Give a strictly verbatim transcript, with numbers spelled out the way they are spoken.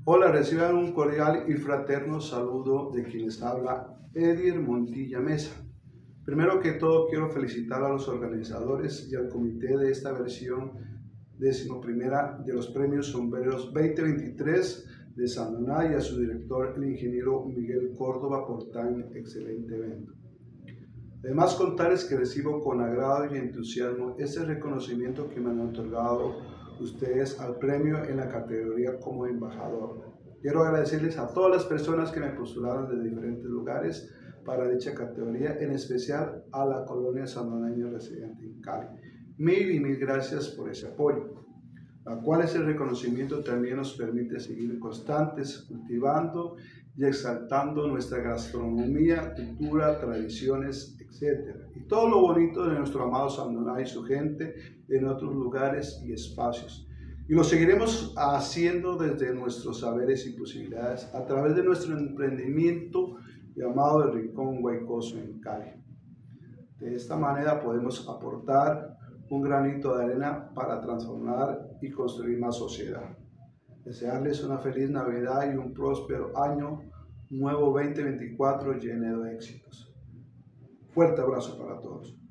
Hola, reciban un cordial y fraterno saludo de quien les habla, Edir Montilla Mesa. Primero que todo, quiero felicitar a los organizadores y al comité de esta versión decimoprimera de los premios sombreros veinte veintitrés de Sandoná y a su director, el ingeniero Miguel Córdoba, por tan excelente evento. Además, contarles que recibo con agrado y entusiasmo ese reconocimiento que me han otorgado ustedes al premio en la categoría como embajador. Quiero agradecerles a todas las personas que me postularon de diferentes lugares para dicha categoría, en especial a la colonia sandoneña residente en Cali. Mil y mil gracias por ese apoyo, la cual ese reconocimiento también nos permite seguir constantes, cultivando y exaltando nuestra gastronomía, cultura, tradiciones, etcétera. Y todo lo bonito de nuestro amado Sandoná y su gente en otros lugares y espacios. Y lo seguiremos haciendo desde nuestros saberes y posibilidades a través de nuestro emprendimiento llamado El Rincón Guaycoso en Cali. De esta manera podemos aportar un granito de arena para transformar y construir más sociedad. Desearles una feliz Navidad y un próspero año nuevo veinte veinticuatro lleno de éxitos. Fuerte abrazo para todos.